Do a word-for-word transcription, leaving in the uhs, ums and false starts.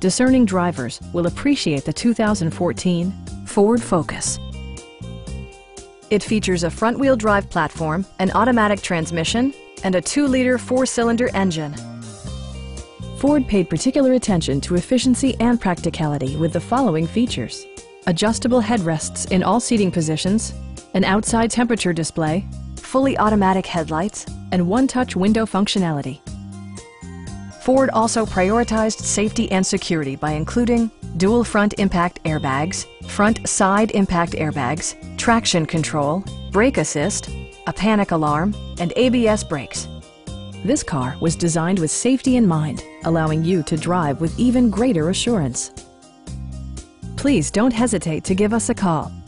discerning drivers will appreciate the two thousand fourteen Ford Focus. It features a front-wheel drive platform, an automatic transmission, and a two liter four-cylinder engine. Ford paid particular attention to efficiency and practicality with the following features: adjustable headrests in all seating positions, an outside temperature display, fully automatic headlights, and one-touch window functionality. Ford also prioritized safety and security by including dual front impact airbags, front side impact airbags, traction control, brake assist, a panic alarm, and A B S brakes. This car was designed with safety in mind, allowing you to drive with even greater assurance. Please don't hesitate to give us a call.